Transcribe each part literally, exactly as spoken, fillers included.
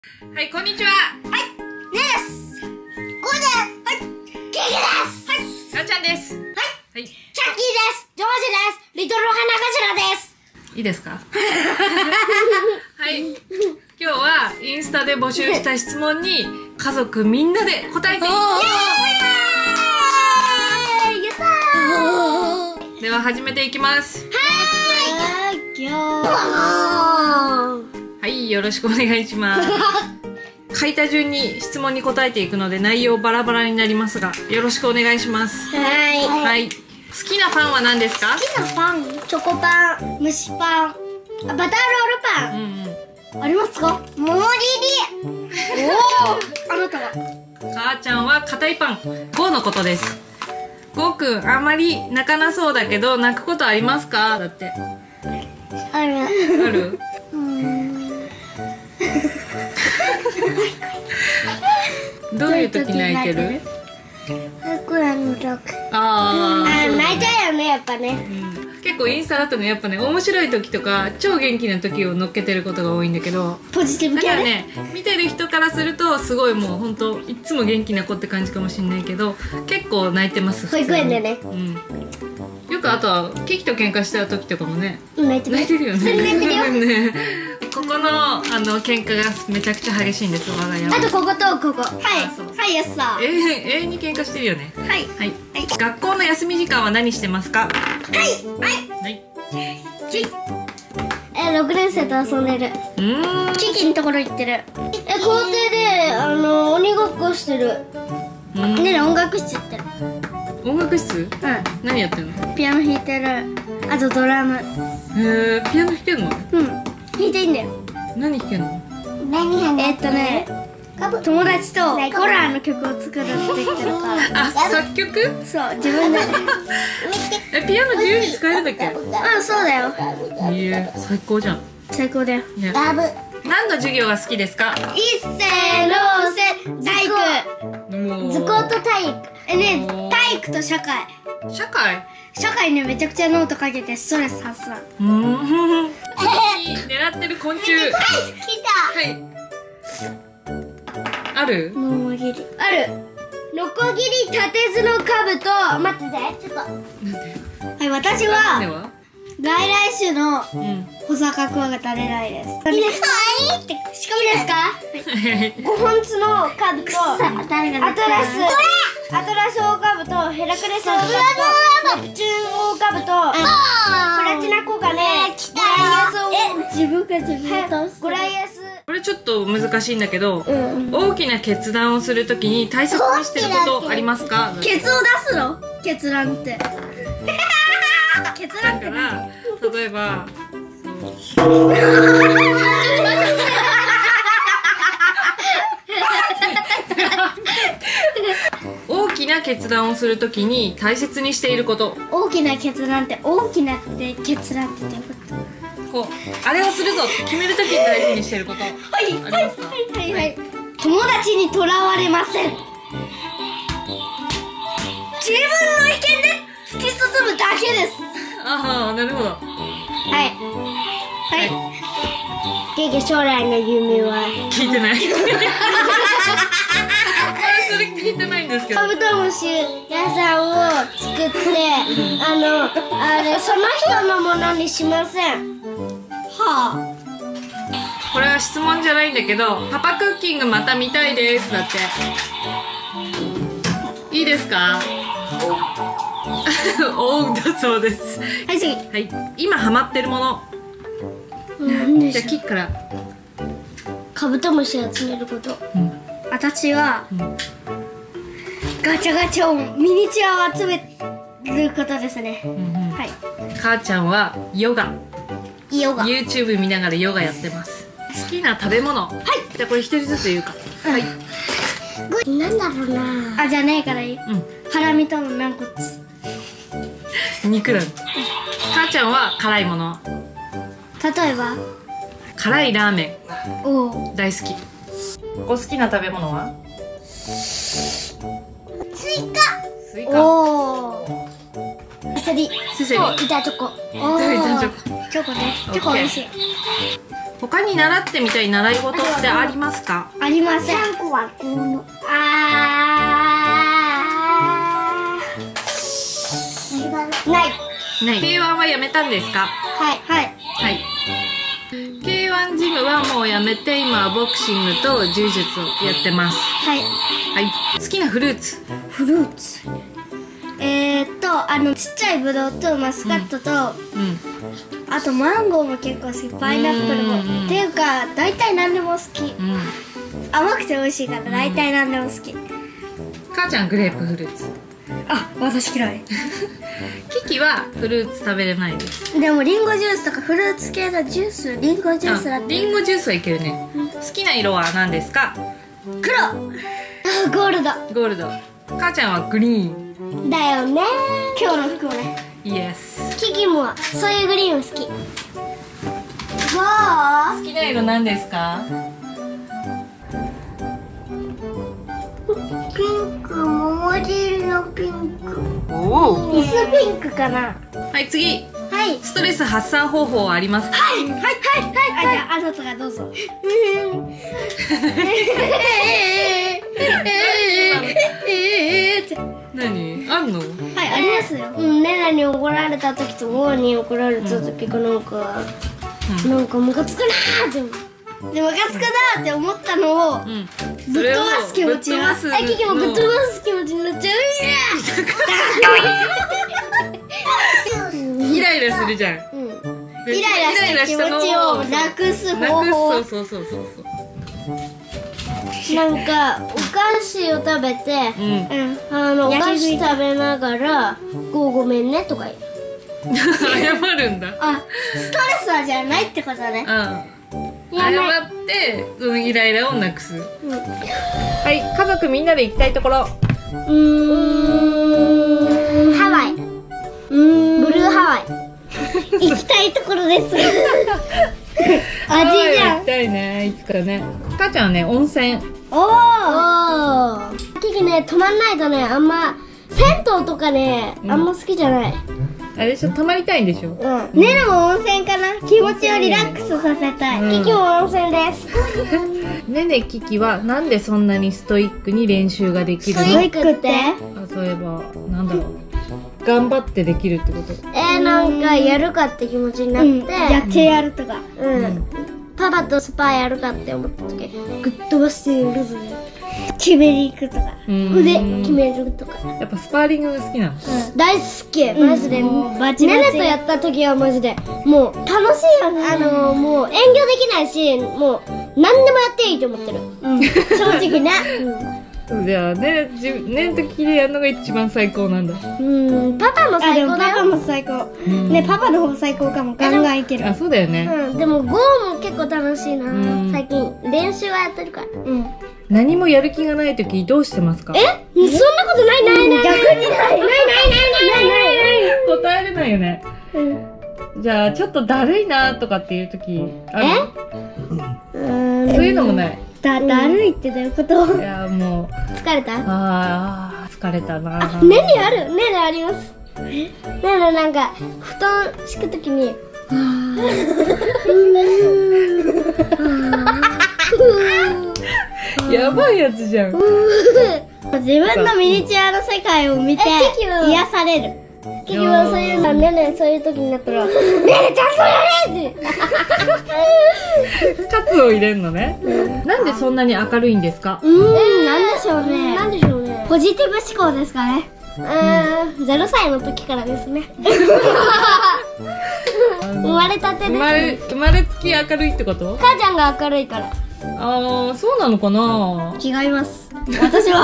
はい、こんにちは。 はい、ねです。こうです。はい、ケイケです。はい、 なちゃんです。はい。はい。 チャッキーです。ジョージです。リトル花頭です。 いいですか？はい。今日はインスタで募集した質問に家族みんなで答えていきます。では始めていきます。 はーい。今日はい、よろしくお願いします。書いた順に質問に答えていくので内容バラバラになりますがよろしくお願いします。 はい。 はい。好きなパンは何ですか？ 好きなパン、チョコパン、蒸しパン、バターロールパン。うんうん。ありますか？桃リリ。おお。あなたは？ 母ちゃんは硬いパン。ゴーのことです。ゴーくんあんまり泣かなそうだけど泣くことありますか？だって。 ある。ある？どういう時泣いてる？ああ、 泣いちゃうよね、やっぱね。 うん、結構インスタだとね、やっぱね、面白い時とか超元気な時を乗っけてることが多いんだけど、 ポジティブ系だからね、見てる人からするとすごいもう本当いつも元気な子って感じかもしれないけど、結構泣いてます。 保育園でね。 うん。よくあとはキキと喧嘩した時とかもね、 泣いて泣いてるよね。 それ泣いてるよね。ここのあの喧嘩がめちゃくちゃ激しいんです。我が家は。 あとこことここ。はいはいやっさ。 永遠永遠に喧嘩してるよね。 はいはい。学校の休み時間は何してますか？ はいはいはい。 え、ろくねん生と遊んでる。 うん。 キキのところ行ってる。え、校庭であの鬼ごっこしてる。ねえ、音楽室行ってる。 音楽室？うん。何やってんの？ ピアノ弾いてる。あとドラム。 へえ、ピアノ弾けんの？ うん。弾いていいんだよ。 何弾けんの？ えっとね、友達とホラーの曲を作るって言ってるから。 あ、作曲？ そう、自分で。 え、ピアノ自由に使えるんだっけ？ うん、そうだよ。 いいえ、最高じゃん。 最高だよ。 ね。何の授業が好きですか？ 一斉のせ体育。図工と体育。えね、体育と社会。 社会？ 社会ね、めちゃくちゃノートかけてストレス発散。 うん。狙ってる昆虫。はい、 来た。 はい。ある？ ノコギリ。ある。ノコギリ立てずの兜。待ってて、ちょっと。 なんで？ はい、私は外来種のホサカクワガタレライです。いいですか？いいって。しかもですか？ごほんつのカブとアトラス、アトラスオオカブとヘラクレスオオカブとネプチューンオオカブとプラチナコガネ、ゴライアスオオカブ。自分が自分倒す。ゴライアス。 これちょっと難しいんだけど、大きな決断をするときに大切にしてることありますか？ ケツを出すの？決断って。決断ってだから例えば大きな決断をするときに大切にしていること。 大きな決断って大きなって決断ってどういうこと？ こうあれをするぞって決めるときに大事にしていること。はいはいはいはいはい。友達にとらわれません。自分の意見で突き進むだけです。 ああ、なるほど。はいはい。ケイケ将来の夢は？ 聞いてない。それ聞いてないんですけど。 カブトムシ屋さんを作ってあのあれその人のものにしません。はあ。 これは質問じゃないんだけど、パパクッキングまた見たいですだって。いいですか？おうだそうです。 はい、次。 はい、今ハマってるもの。 なんでしょう。 じゃあキッから。 カブトムシ集めること。うん、私は、うん、ガチャガチャをミニチュアを集めることですね。うんうん、はい。 母ちゃんはヨガ。 ヨガ。 YouTube 見ながらヨガやってます。好きな食べ物。はい。じゃあこれ一人ずつ言うか。はい。 なんだろうな。あ、じゃねえからいい。うん。ハラミと軟骨。 肉だ。母ちゃんは辛いもの。 例えば。 辛いラーメン。 おお。 大好き。お好きな食べ物は？ スイカ。 スイカ。 おお。セリ。 セセリ。 板チョコ。 板チョコ。 チョコね。チョコ美味しい。 他に習ってみたい習い事ってありますか？ ありません。あー、ない。 ない。ケーワン はやめたんですか？ はいはいはい。ケーワン ジムはもうやめて、今はボクシングと柔術をやってます。 はいはい。好きなフルーツ。 フルーツ。えーっとあのちっちゃいブドウとマスカットと、うんうん、あとマンゴーも結構好き、パイナップルも。っていうか大体何でも好き、うん、甘くて美味しいから大体何でも好き。 母ちゃんグレープフルーツ。 あ、私嫌い。 キキはフルーツ食べれないです。 でもリンゴジュースとかフルーツ系のジュース、リンゴジュースだって。 リンゴジュースはいけるね、うん、好きな色は何ですか？ 黒。あ、ゴールド。 ゴールド。母ちゃんはグリーンだよね。今日の服もね。 イエス。 キキもそういうグリーン好き。 わー、好きな色何ですか？ ピンク、桃汁のピンク。 おお。 薄ピンクかな。 はい、次。 はい。 ストレス発散方法はありますか？ はいはいはいはい。あ、じゃああなたがどうぞ。 何あんの？ はい、ありますよ。うん、ネナに怒られた時とモアに怒られた時がなんか、うん、なんかムカつくなーって。でムカつくなーって思ったのを、うん、ぶっ飛ばす気持ちが、あ、キキもぶっ飛ばす気持ちになっちゃう。 イライラするじゃん。 うん、イライラした気持ちをなくす方法。 そうそうそうそうそう。 なんかお菓子を食べて、うん、あのお菓子食べながら「ごごめんね」とか謝るんだ。 あ、ストレスはじゃないってことね。うん、 謝ってそのイライラをなくす。うん、はい、家族みんなで行きたいところ。 うーん、ハワイ。うーん、ブルーハワイ。行きたいところです。味じゃん。 行きたいね、いつかね。母ちゃんはね、温泉。 おお。キキね、泊まんないとね、あんま銭湯とかね、あんま好きじゃない。 あれでしょ、泊まりたいんでしょ。うん。 ねるも温泉かな。気持ちをリラックスさせたい。キキも温泉です。 ねねキキはなんでそんなにストイックに練習ができるの？ ストイックって？ あ、そういえばなんだろう。頑張ってできるってこと？ えー、なんかやるかって気持ちになって、うん、やってやるとか、うん、うん、パパとスパやるかって思った時、グッ飛ばしてやるぞね、決めに行くとか、腕決めるとか。 やっぱスパーリングが好きなの？うん、 大好き、マジで。もうバチバチ。ネネとやった時はマジでもう楽しいよね。あのー、もう遠慮できないし、もう何でもやっていいと思ってる。うん、正直ね。うん、 じゃあね、じねんときでやるのが一番最高なんだ。 うん、パパも最高だよ。パパも最高。ね、パパの方最高かも。ガンガンいける。 あ、そうだよね。 うん、でもゴーも結構楽しいな。最近練習はやってるから。うん。 何もやる気がないときどうしてますか？ え？そんなことないないない。逆にないないないないないない。 答えれないよね。じゃあちょっとだるいなとかっていうときある？え？そういうのもない。 だ、だるいってどういうこと？ いや、もう疲れた？ ああ、疲れたな。 あ、ねねある、ねねあります。ねねなんか布団敷くときにやばいやつじゃん。 自分のミニチュアの世界を見て癒される。キキはそういうの、ねねそういう時になったらねねちゃんとやれってカツを入れるのね。なんでそんなに明るいんですか？ うん、なんでしょうね。なんでしょうね。ポジティブ思考ですかね。うん、ゼロさいの時からですね。生まれたてです。 生まれ生まれつき明るいってこと？ 母ちゃんが明るいから。 ああ、そうなのかな。 違います。私は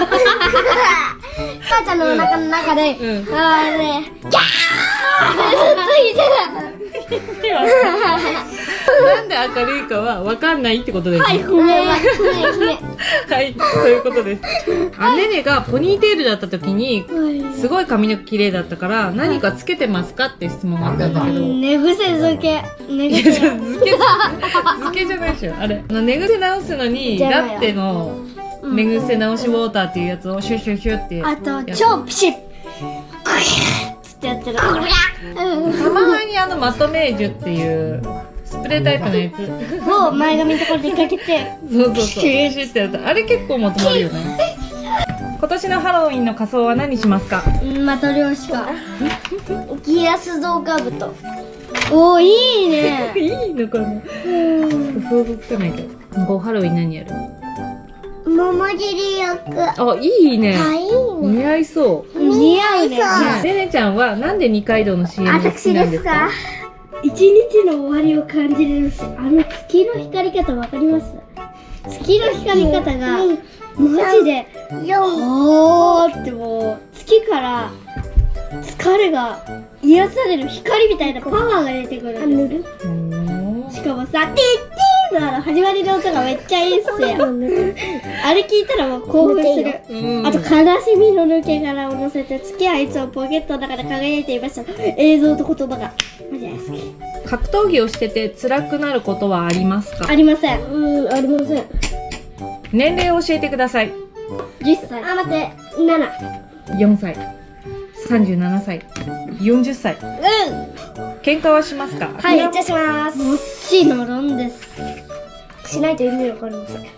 母ちゃんのお腹の中で、うん、あーね、ギャーってずっと言ってた。 なんで明るいかは分かんないってことですね。 はい、不明は不明不明。 はい、そういうことです。あ、ねねがポニーテールだった時にすごい髪の毛綺麗だったから何かつけてますかって質問があったんだけど。 寝癖漬け。寝癖漬け漬けじゃないでしょ。あれ、寝癖直すのにラッテの寝癖直しウォーターっていうやつをシュシュシュって。 あと超ピシッ。クリャッってやってる。 たまにあのまとめージュっていうスプレータイプのやつを前髪のところでかけて、 そうそうそう、シュッてやった。あれ結構まとまるよね。今年のハロウィンの仮装は何しますか？ マトリョーシカ。ギアス像かぶと。おー、いいね。 いいのかな。想像つかないけど。こうハロウィン何やる？ 桃尻役。 あ、いいね。 あ、いいね。 似合いそう。 似合うね。 ねねちゃんはなんで二階堂の シーエム が好きなんですか？ 一日の終わりを感じれるし、あの月の光り方わかります？月の光り方がマジでおーってもう月から疲れが癒される光みたいなパワーが出てくるんです。しかもさ、ティッティーのあの始まりの音がめっちゃいいっすよ。あれ聞いたらもう興奮する。あと悲しみの抜け殻を乗せて月はいつもポケットの中で輝いていました。映像と言葉がマジで好き。 格闘技をしてて辛くなることはありますか？ ありません。うん、ありません。 年齢を教えてください。 じゅっさい。あ、待って、なな。 よんさい、さんじゅうななさい、よんじゅっさい。 うん。 喧嘩はしますか？ はい、めっちゃします。もちろんです。しないと意味わかりません。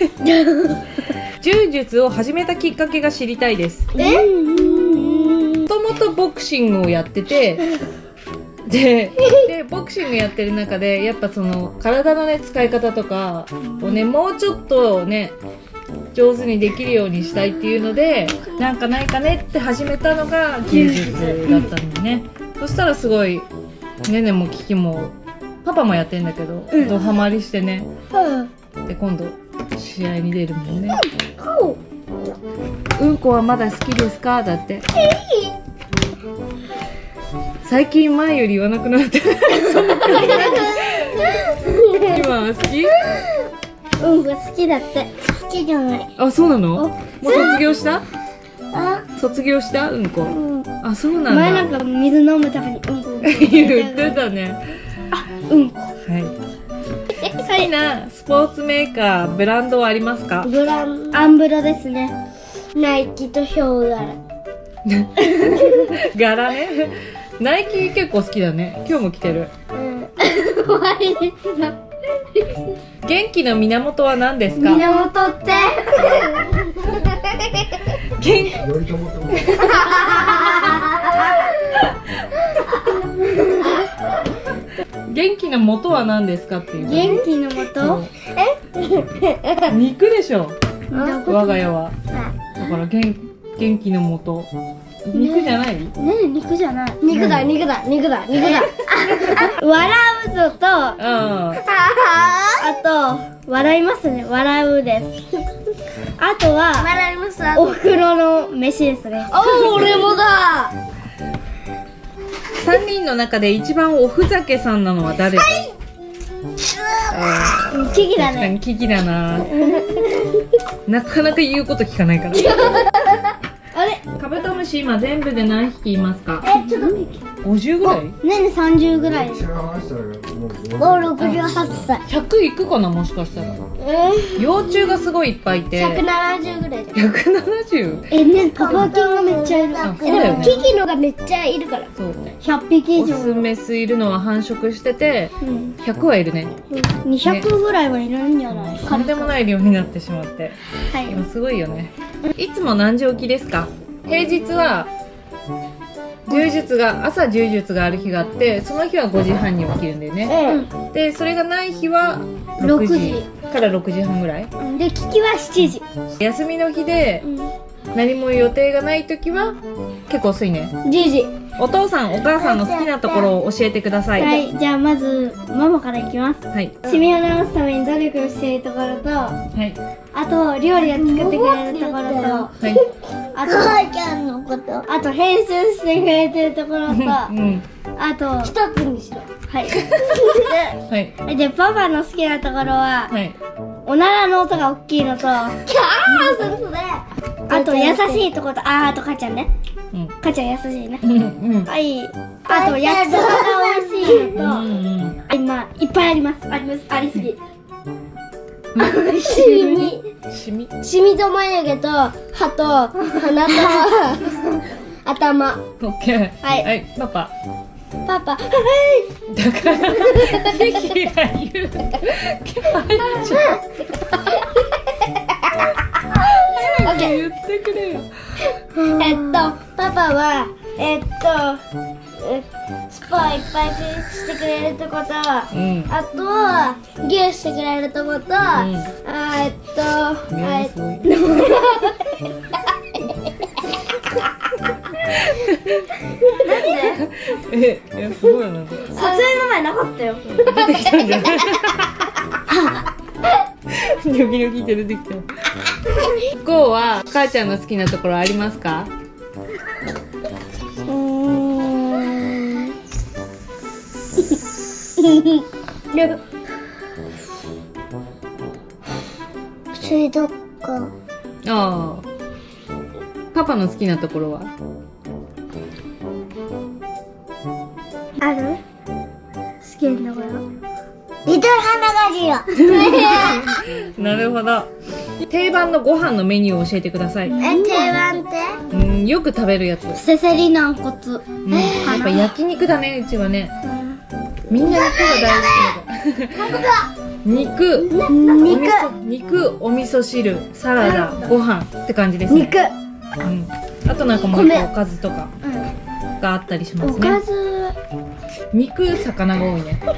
柔術を始めたきっかけが知りたいです。 え？ もともとボクシングをやってて、で、でボクシングやってる中でやっぱその体のね使い方とかをねもうちょっとね上手にできるようにしたいっていうので、なんかないかねって始めたのが柔術だったんだよね。そしたらすごいねねもキキもパパもやってんだけど、うん、ドハマりしてね、うん、で今度試合に出るもんね。うんこはまだ好きですか？だって最近前より言わなくなって今は好き？ うんこ好きだって。好きじゃない。 あ、そうなの？もう卒業した？卒業したうんこ、うん、あ、そうなんだ。 前なんか水飲むためにうんこ言ってたね。 あ、うんこ。 はい。好きなスポーツメーカーブランドはありますか？ ブランアンブロですね。ナイキとヒョウ柄。 柄ね。ナイキ結構好きだね。今日も着てる。 うん。終わりです。 元気の源は何ですか？ 源って元元気の元は何ですかっていう。 元気の元？ え？肉でしょ。我が家は。だから元元気の元。肉じゃない？ ねえ、肉じゃない。肉だ、肉だ、肉だ、肉だ。笑うぞと、あと笑いますね。笑うです。あとは笑います。お風呂の飯ですね。おお、俺もだ。 三人の中で一番おふざけさんなのは誰？はい。 キキだね。 キキだな。なかなか言うこと聞かないから。あれ、カブトムシ今全部で何匹いますか？ え、ちょっと待って。 ごじゅうぐらい？ ねえね、さんじゅうぐらい。もうろくじゅうはっさい。 ひゃくいくかな、もしかしたら。えー、幼虫がすごいいっぱいいて。 ひゃくななじゅうぐらいだ。 ひゃくななじゅう？ え、ね、パパキンがめっちゃいる。 あ、そうだよね。 キキのがめっちゃいるから。そう。ひゃっぴき以上。 オスメスいるのは繁殖してて、うん、ひゃくはいるね。 にひゃくぐらいはいるんじゃない？ とんでもない量になってしまって。はい。今すごいよね。いつも何時起きですか？平日は柔術が朝柔術がある日があって、その日はごじはんに起きるんだよね、うん、でそれがない日はろくじからろくじはんぐらいで、キキはしちじ。 休みの日で何も予定がない時は結構遅いね。 じゅうじ。 お父さんお母さんの好きなところを教えてください。 はい、じゃあまずママからいきます。はい。シミを直すために努力をしているところと、はい、あと料理を作ってくれるところと、はい、あと母ちゃんのこと、あと編集してくれてるところと、うん、あと一つにしろ。はい。はい。でパパの好きなところは、はい、おならの音が大きいのと、キャーするそれ。あと優しいところと、あーとかちゃんね。うん、かちゃん優しいね。はい。あと焼きそばが美味しいのと、今いっぱいあります。あります。ありすぎ。シミ。シミ。シミと眉毛と歯と鼻と頭。 オッケー。はい。はい。パパ。 パパ、はい。 だからキキが言う。キパイちゃん。早く言ってくれよ。 えっとパパはえっとスパーいっぱいしてくれるってこと、うん、あとはギューしてくれるってこと、うん、あえっとえっとなんで？ え、いやすごいな。撮影の前なかったよ。 出てきたんじゃない？ニョキニョキって出てきた。こうは母ちゃんの好きなところありますか？ うーん。水族館。 ああ。パパの好きなところは？ ある？好きなところ？リトル花がじろ。 なるほど。定番のご飯のメニューを教えてください。 え、定番って？ うん、よく食べるやつ。 せせり軟骨。 うん、やっぱ焼肉だね、うちはね。うん、みんな肉が大好きだから。肉、肉、肉、お味噌汁、サラダ、ご飯って感じですね。 肉。 うん。あとなんかもう一個おかずとかがあったりしますね。 おかず。 肉、魚が多いね。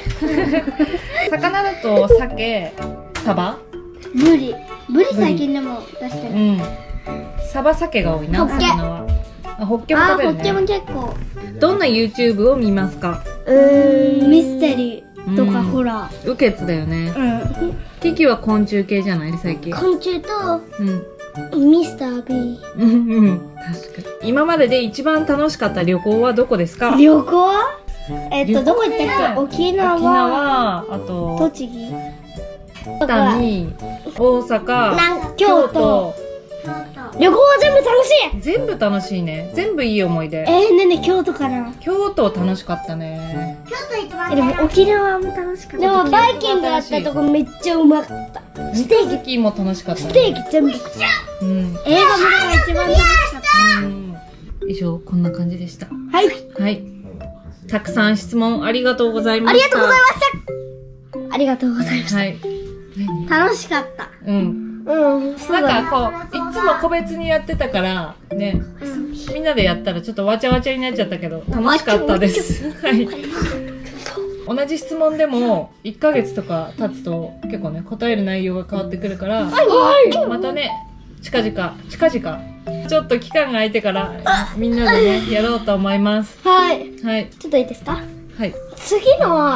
魚だと鮭、サバ、 ブリ、ブリ最近でも出してる。 うん。サバ、鮭が多いな。 ホッケ。 魚は。あ、ホッケも食べるね。 あ、ホッケも結構。 どんな YouTube を見ますか？ うーん、ミステリーとかホラー。 ウケツだよね。うん。キキは昆虫系じゃない最近。 昆虫と、 うん。 ミスター B。 うんうん。確かに。今までで一番楽しかった旅行はどこですか？ 旅行？えっと、どこ行ったっけ？沖縄。 沖縄、あと、 栃木。 熱海、大阪、京都。 旅行は全部楽しい。 全部楽しいね。全部いい思い出。 えー、ねね、京都かな。 京都楽しかったね。 京都行ってます。でも沖縄も楽しかった。でもバイキングあったとこめっちゃうまかった。 ステーキも楽しかった。 ステーキ全部。うん。映画も一番楽しかった。うん。 以上こんな感じでした。 はい。 はい。たくさん質問ありがとうございました。 ありがとうございました。ありがとうございました。はい。楽しかった。 うん。うん、なんかこういつも個別にやってたからね、うん、みんなでやったらちょっとわちゃわちゃになっちゃったけど楽しかったです。はい。同じ質問でもいっかげつとか経つと結構ね答える内容が変わってくるから、はい、またね近々近々ちょっと期間が空いてからみんなでねやろうと思います。 はい。 はい。 ちょっといいですか？ はい。 次の、うん、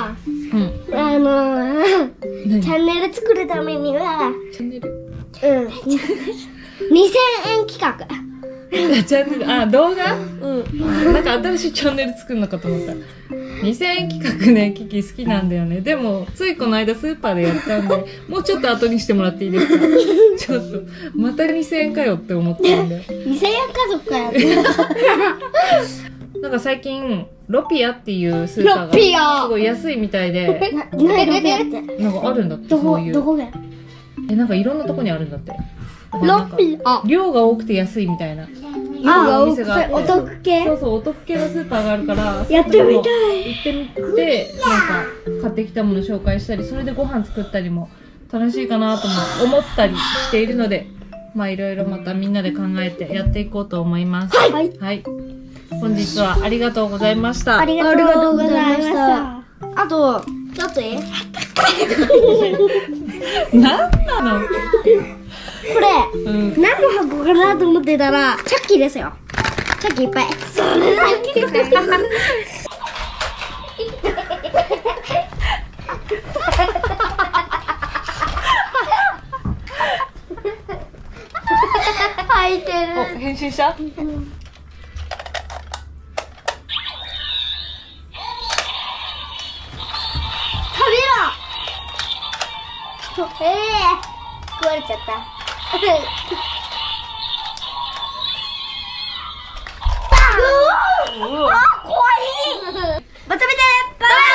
あのー、チャンネル作るためにはチャンネルうん。にせんえん企画。 チャンネル、あ、動画？うん。なんか新しいチャンネル作るのかと思った。にせんえん企画ね、キキ好きなんだよね。でも、ついこの間スーパーでやったんで、もうちょっと後にしてもらっていいですか？ちょっと、またにせんえんかよって思ったんで。 にせんえん家族かよ。 なんか最近、ロピアっていうスーパーがすごい安いみたいで。 な、な、ロピアって。 なんかあるんだって、 どこ、 そういう。 どこで？ え、なんかいろんなとこにあるんだって。 ロピア。 量が多くて安いみたいな。 あ、お得系？ そうそう、お得系のスーパーがあるから、 やってみたい。 行ってみて、なんか買ってきたもの紹介したり、それでご飯作ったりも楽しいかなとも思ったりしているので、まあいろいろまたみんなで考えてやっていこうと思います。 はい。 はい。本日はありがとうございました。 ありがとうございました。あと、ちょっといい？ 何なの？ これ、うん、何の箱かなと思ってたら、チャッキーですよ。チャッキーいっぱい。それだけ入ってる。 お、変身した？うん、 ええー、壊れちゃった。あ、怖い。また見て。バイバイ。